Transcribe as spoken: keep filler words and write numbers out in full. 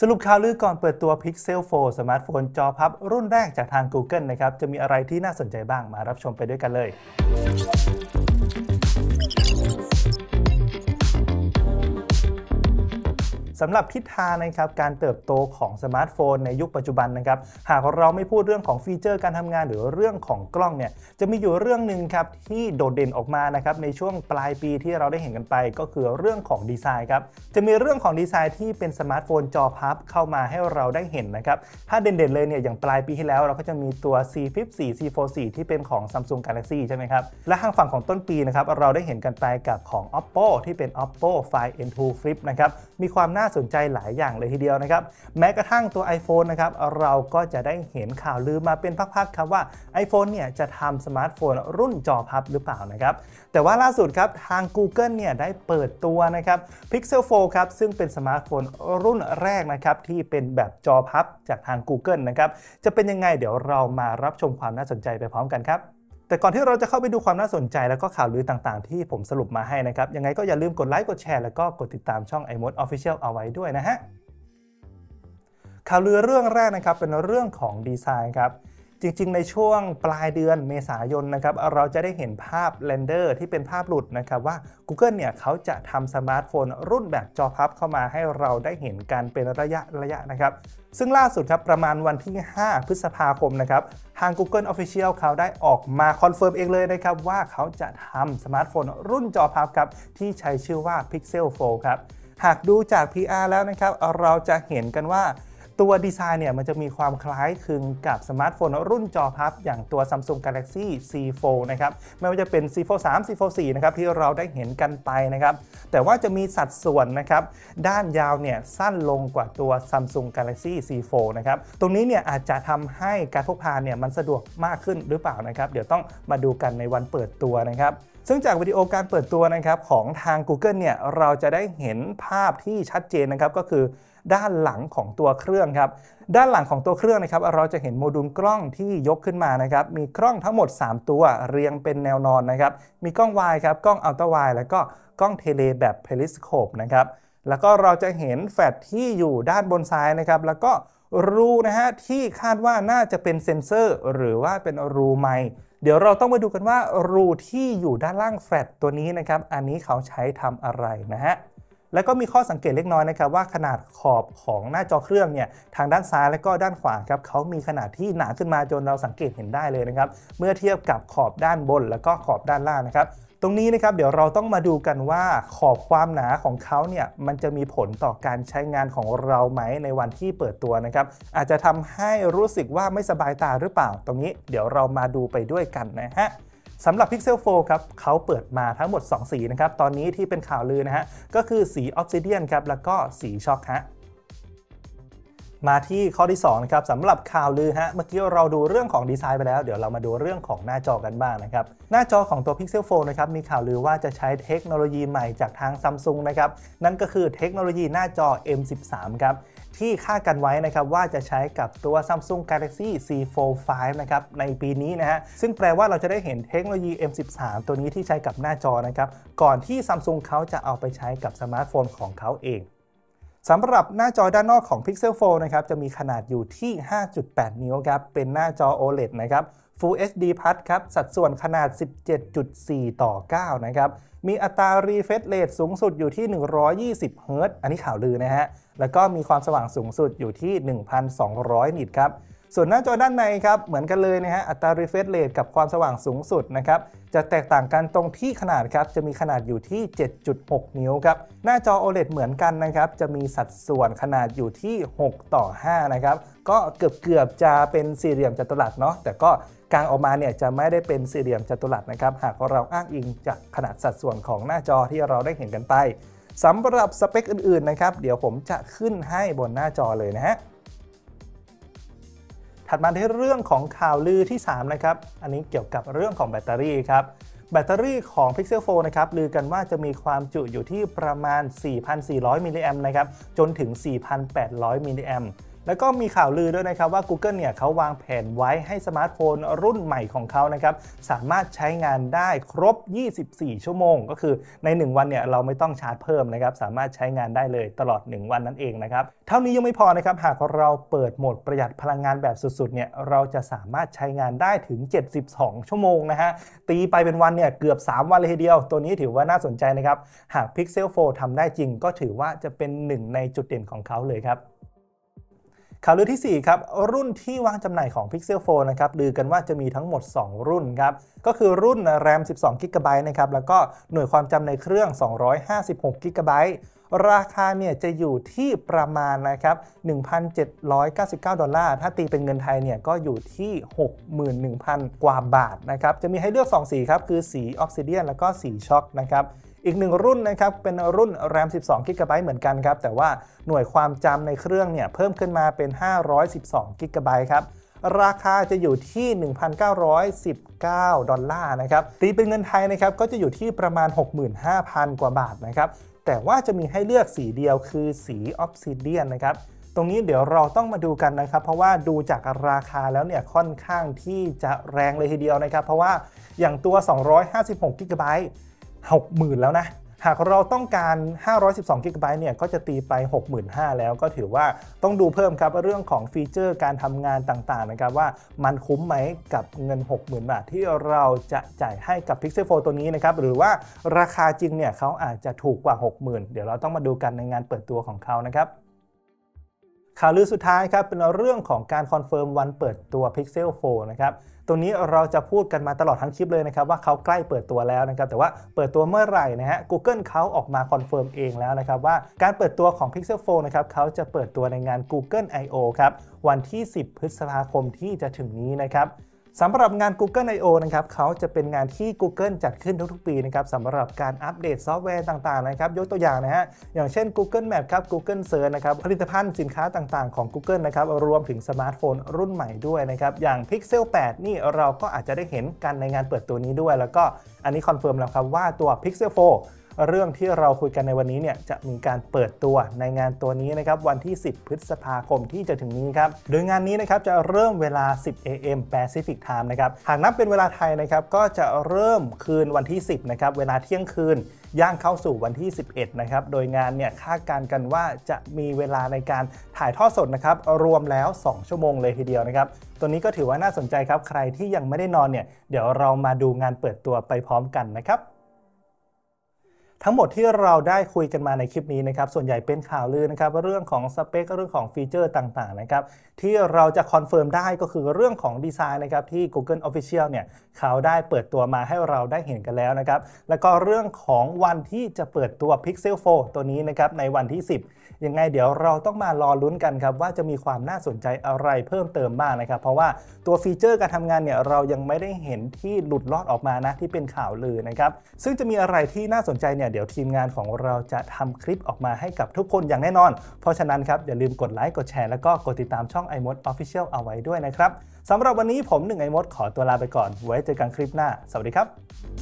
สรุปข่าวลือก่อนเปิดตัว Pixel โฟร์ สมาร์ทโฟนจอพับรุ่นแรกจากทาง Google นะครับจะมีอะไรที่น่าสนใจบ้างมารับชมไปด้วยกันเลยสำหรับทิศทางนะครับการเติบโตของสมาร์ทโฟนในยุคปัจจุบันนะครับหากเราไม่พูดเรื่องของฟีเจอร์การทำงานหรือเรื่องของกล้องเนี่ยจะมีอยู่เรื่องหนึ่งครับที่โดดเด่นออกมานะครับในช่วงปลายปีที่เราได้เห็นกันไปก็คือเรื่องของดีไซน์ครับจะมีเรื่องของดีไซน์ที่เป็นสมาร์ทโฟนจอพับเข้ามาให้เราได้เห็นนะครับถ้าเด่นๆเลยเนี่ยอย่างปลายปีที่แล้วเราก็จะมีตัว ซี ฟิป โฟร์ ซี โฟร์ ที่เป็นของ Samsung Galaxy ใช่ไหมครับและทางฝั่งของต้นปีนะครับเราได้เห็นกันไปกับของ Oppo ที่เป็น Oppo Find เอ็น ทู Flip นะครับมีความน่าสนใจหลายอย่างเลยทีเดียวนะครับแม้กระทั่งตัว iPhone นะครับเราก็จะได้เห็นข่าวลือมาเป็นพักๆครับว่า iPhone เนี่ยจะทำสมาร์ทโฟนรุ่นจอพับหรือเปล่านะครับแต่ว่าล่าสุดครับทาง Google เนี่ยได้เปิดตัวนะครับ Pixel โฟร์ ครับซึ่งเป็นสมาร์ทโฟนรุ่นแรกนะครับที่เป็นแบบจอพับจากทาง Google นะครับจะเป็นยังไงเดี๋ยวเรามารับชมความน่าสนใจไปพร้อมกันครับแต่ก่อนที่เราจะเข้าไปดูความน่าสนใจแล้วก็ข่าวลือต่างๆที่ผมสรุปมาให้นะครับยังไงก็อย่าลืมกดไลค์กดแชร์แล้วก็กดติดตามช่อง iMode Official เอาไว้ด้วยนะฮะข่าวลือเรื่องแรกนะครับเป็นเรื่องของดีไซน์ครับจริงๆในช่วงปลายเดือนเมษายนนะครับเราจะได้เห็นภาพเรนเดอร์ที่เป็นภาพหลุดนะครับว่า Google เนี่ยเขาจะทำสมาร์ทโฟนรุ่นแบบจอพับเข้ามาให้เราได้เห็นกันเป็นระยะระยะนะครับซึ่งล่าสุดครับประมาณวันที่ห้าพฤษภาคมนะครับทาง Google Official เขาได้ออกมาคอนเฟิร์มเองเลยนะครับว่าเขาจะทำสมาร์ทโฟนรุ่นจอพับครับที่ใช้ชื่อว่า Pixel โฟร์ ครับหากดูจาก พี อาร์ แล้วนะครับเราจะเห็นกันว่าตัวดีไซน์เนี่ยมันจะมีความคล้ายคลึงกับสมาร์ทโฟนรุ่นจอพับอย่างตัว Samsung Galaxy ซี โฟร์ นะครับไม่ว่าจะเป็น ซี โฟร์ ทรี ซี โฟร์ โฟร์ นะครับที่เราได้เห็นกันไปนะครับแต่ว่าจะมีสัดส่วนนะครับด้านยาวเนี่ยสั้นลงกว่าตัว Samsung Galaxy ซี โฟร์ นะครับตรงนี้เนี่ยอาจจะทำให้การพกพาเนี่ยมันสะดวกมากขึ้นหรือเปล่านะครับเดี๋ยวต้องมาดูกันในวันเปิดตัวนะครับซึ่งจากวิดีโอการเปิดตัวนะครับของทาง Google เนี่ยเราจะได้เห็นภาพที่ชัดเจนนะครับก็คือด้านหลังของตัวเครื่องครับด้านหลังของตัวเครื่องนะครับเราจะเห็นโมดูลกล้องที่ยกขึ้นมานะครับมีกล้องทั้งหมดสามตัวเรียงเป็นแนวนอนนะครับมีกล้องวายครับกล้องอัลตร้าไวด์แล้วก็กล้องเทเลแบบเพลิสโคปนะครับแล้วก็เราจะเห็นแฟลชที่อยู่ด้านบนซ้ายนะครับแล้วก็รูนะฮะที่คาดว่าน่าจะเป็นเซ็นเซอร์หรือว่าเป็นรูไมค์เดี๋ยวเราต้องมาดูกันว่ารูที่อยู่ด้านล่างแฟลชตัวนี้นะครับอันนี้เขาใช้ทำอะไรนะฮะแล้วก็มีข้อสังเกตเล็กน้อยนะครับว่าขนาดขอบของหน้าจอเครื่องเนี่ยทางด้านซ้ายและก็ด้านขวาครับเขามีขนาดที่หนาขึ้นมาจนเราสังเกตเห็นได้เลยนะครับเมื่อเทียบกับขอบด้านบนแล้วก็ขอบด้านล่างนะครับตรงนี้นะครับเดี๋ยวเราต้องมาดูกันว่าขอบความหนาของเขาเนี่ยมันจะมีผลต่อการใช้งานของเราไหมในวันที่เปิดตัวนะครับอาจจะทำให้รู้สึกว่าไม่สบายตาหรือเปล่าตรงนี้เดี๋ยวเรามาดูไปด้วยกันนะฮะสำหรับ Pixel โฟร์ ครับเขาเปิดมาทั้งหมดสองสีนะครับตอนนี้ที่เป็นข่าวลือนะฮะก็คือสี Obsidian ครับแล้วก็สีช็อกฮะมาที่ข้อที่สองนะครับสำหรับข่าวลือฮะเมื่อกี้เราดูเรื่องของดีไซน์ไปแล้วเดี๋ยวเรามาดูเรื่องของหน้าจอกันบ้างนะครับหน้าจอของตัว Pixel โฟร์ นะครับมีข่าวลือว่าจะใช้เทคโนโลยีใหม่จากทาง Samsung นะครับนั่นก็คือเทคโนโลยีหน้าจอ เอ็ม สิบสาม ครับที่คาดกันไว้นะครับว่าจะใช้กับตัว Samsung Galaxy ซี โฟร์ ไฟว์ นะครับในปีนี้นะฮะซึ่งแปลว่าเราจะได้เห็นเทคโนโลยี เอ็ม สิบสาม ตัวนี้ที่ใช้กับหน้าจอนะครับก่อนที่ Samsung เขาจะเอาไปใช้กับสมาร์ทโฟนของเขาเองสำหรับหน้าจอด้านนอกของ Pixel โฟร์ นะครับจะมีขนาดอยู่ที่ ห้าจุดแปด นิ้วครับเป็นหน้าจอ โอ แอล อี ดี นะครับ Full เอช ดี Plus ครับสัดส่วนขนาด สิบเจ็ดจุดสี่ ต่อ เก้า นะครับมีอัตรา refresh rate สูงสุดอยู่ที่หนึ่งร้อยยี่สิบเฮิร์ตซ์อันนี้ข่าวลือนะฮะแล้วก็มีความสว่างสูงสุดอยู่ที่ หนึ่งพันสองร้อย นิตครับส่วนหน้าจอด้านในครับเหมือนกันเลยนะฮะอัตรา refresh rate กับความสว่างสูงสุดนะครับจะแตกต่างกันตรงที่ขนาดครับจะมีขนาดอยู่ที่ เจ็ดจุดหก นิ้วครับหน้าจอ โอ แอล อี ดี เหมือนกันนะครับจะมีสัดส่วนขนาดอยู่ที่หกต่อห้านะครับก็เกือบเกือบจะเป็นสี่เหลี่ยมจัตุรัสเนาะแต่ก็กางออกมาเนี่ยจะไม่ได้เป็นสี่เหลี่ยมจัตุรัสนะครับหากเราอ้างอิงจากขนาดสัดส่วนของหน้าจอที่เราได้เห็นกันไปสำหรับสเปคอื่นๆนะครับเดี๋ยวผมจะขึ้นให้บนหน้าจอเลยนะฮะถัดมาที่เรื่องของข่าวลือที่สามนะครับอันนี้เกี่ยวกับเรื่องของแบตเตอรี่ครับแบตเตอรี่ของ Pixel โฟร์ นะครับลือกันว่าจะมีความจุอยู่ที่ประมาณ สี่พันสี่ร้อย มิลลิแอมป์นะครับจนถึง สี่พันแปดร้อย มิลลิแอมป์แล้วก็มีข่าวลือด้วยนะครับว่า Google เนี่ยเขาวางแผนไว้ให้สมาร์ทโฟนรุ่นใหม่ของเขานะครับสามารถใช้งานได้ครบยี่สิบสี่ชั่วโมงก็คือในหนึ่งวันเนี่ยเราไม่ต้องชาร์จเพิ่มนะครับสามารถใช้งานได้เลยตลอดหนึ่งวันนั่นเองนะครับเท่านี้ยังไม่พอนะครับหากเราเปิดโหมดประหยัดพลังงานแบบสุดๆเนี่ยเราจะสามารถใช้งานได้ถึงเจ็ดสิบสองชั่วโมงนะฮะตีไปเป็นวันเนี่ยเกือบสามวันเลยทีเดียวตัวนี้ถือว่าน่าสนใจนะครับหาก Pixel โฟร์ ทำได้จริงก็ถือว่าจะเป็นหนึ่งในจุดเด่นของเขาเลยครับข่าวลือที่สี่ครับรุ่นที่วางจำหน่ายของ Pixel โฟร์ นะครับลือกันว่าจะมีทั้งหมดสองรุ่นครับก็คือรุ่น แรม สิบสอง จิกะไบต์ นะครับแล้วก็หน่วยความจำในเครื่องสองร้อยห้าสิบหก จิกะไบต์ราคาเนี่ยจะอยู่ที่ประมาณนะครับ หนึ่งพันเจ็ดร้อยเก้าสิบเก้า ดอลลาร์ถ้าตีเป็นเงินไทยเนี่ยก็อยู่ที่ หกหมื่นหนึ่งพัน กว่าบาทนะครับจะมีให้เลือกสองสีครับคือสี Obsidian แล้วก็สีช็อคนะครับอีกหนึ่งรุ่นนะครับเป็นรุ่น แรม สิบสอง จิกะไบต์ เหมือนกันครับแต่ว่าหน่วยความจำในเครื่องเนี่ยเพิ่มขึ้นมาเป็นห้าร้อยสิบสอง จิกะไบต์ครับราคาจะอยู่ที่ หนึ่งพันเก้าร้อยสิบเก้า ดอลลาร์นะครับตีเป็นเงินไทยนะครับก็จะอยู่ที่ประมาณ หกหมื่นห้าพัน กว่าบาทนะครับแต่ว่าจะมีให้เลือกสีเดียวคือสี Obsidian นะครับตรงนี้เดี๋ยวเราต้องมาดูกันนะครับเพราะว่าดูจากราคาแล้วเนี่ยค่อนข้างที่จะแรงเลยทีเดียวนะครับเพราะว่าอย่างตัวสองร้อยห้าสิบหก จิกะไบต์ หกหมื่น แล้วนะหากเราต้องการห้าร้อยสิบสอง จิกะไบต์เนี่ยก็จะตีไป หกหมื่นห้าพัน แล้วก็ถือว่าต้องดูเพิ่มครับเรื่องของฟีเจอร์การทำงานต่างๆนะครับว่ามันคุ้มไหมกับเงิน หกหมื่น บาทที่เราจะจ่ายให้กับ Pixel โฟร์ ตัวนี้นะครับหรือว่าราคาจริงเนี่ยเขาอาจจะถูกกว่า หกหมื่น เดี๋ยวเราต้องมาดูกันในงานเปิดตัวของเขานะครับข่าวลือสุดท้ายครับเป็นเรื่องของการคอนเฟิร์มวันเปิดตัว Pixel โฟร์ นะครับตรงนี้เราจะพูดกันมาตลอดทั้งคลิปเลยนะครับว่าเขาใกล้เปิดตัวแล้วนะครับแต่ว่าเปิดตัวเมื่อไหร่นะฮะ Google เขาออกมาคอนเฟิร์มเองแล้วนะครับว่าการเปิดตัวของ Pixel โฟร์ นะครับเขาจะเปิดตัวในงาน Google ไอ โอ ครับวันที่สิบพฤษภาคมที่จะถึงนี้นะครับสำหรับงาน Google ไอ โอ นะครับเขาจะเป็นงานที่ Google จัดขึ้นทุกๆปีนะครับสำหรับการอัปเดตซอฟต์แวร์ต่างๆนะครับยกตัวอย่างนะฮะอย่างเช่น Google Map ครับ Google Search นะครับผลิตภัณฑ์สินค้าต่างๆของ Google นะครับรวมถึงสมาร์ทโฟนรุ่นใหม่ด้วยนะครับอย่าง Pixel แปด นี่เราก็อาจจะได้เห็นกันในงานเปิดตัวนี้ด้วยแล้วก็อันนี้คอนเฟิร์มแล้วครับว่าตัว Pixel โฟร์ เรื่องที่เราคุยกันในวันนี้เนี่ยจะมีการเปิดตัวในงานตัวนี้นะครับวันที่สิบพฤษภาคมที่จะถึงนี้ครับโดยงานนี้นะครับจะเริ่มเวลา สิบ เอ เอ็ม Pacific Time นะครับหากนับเป็นเวลาไทยนะครับก็จะเริ่มคืนวันที่สิบนะครับเวลาเที่ยงคืนย่างเข้าสู่วันที่สิบเอ็ดนะครับโดยงานเนี่ยคาดการณ์กันว่าจะมีเวลาในการถ่ายทอดสดนะครับรวมแล้วสองชั่วโมงเลยทีเดียวนะครับตัวนี้ก็ถือว่าน่าสนใจครับใครที่ยังไม่ได้นอนเนี่ยเดี๋ยวเรามาดูงานเปิดตัวไปพร้อมกันนะครับทั้งหมดที่เราได้คุยกันมาในคลิปนี้นะครับส่วนใหญ่เป็นข่าวลือนะครับเรื่องของสเปคเรื่องของฟีเจอร์ต่างๆนะครับที่เราจะคอนเฟิร์มได้ก็คือเรื่องของดีไซน์นะครับที่ Google Official เนี่ยเขาได้เปิดตัวมาให้เราได้เห็นกันแล้วนะครับแล้วก็เรื่องของวันที่จะเปิดตัว Pixel โฟร์ ตัวนี้นะครับในวันที่สิบยังไงเดี๋ยวเราต้องมารอลุ้นกันครับว่าจะมีความน่าสนใจอะไรเพิ่มเติมบ้างนะครับเพราะว่าตัวฟีเจอร์การทำงานเนี่ยเรายังไม่ได้เห็นที่หลุดลอดออกมานะที่เป็นข่าวลือนะครับซึ่งจะมีอะไรที่น่าสนใจเนี่ยเดี๋ยวทีมงานของเราจะทำคลิปออกมาให้กับทุกคนอย่างแน่นอนเพราะฉะนั้นครับอย่าลืมกดไลค์กดแชร์แล้วก็กดติดตามช่อง iMod Official เอาไว้ด้วยนะครับสำหรับวันนี้ผมหนึ่ง iMod ขอตัวลาไปก่อนไว้เจอกันคลิปหน้าสวัสดีครับ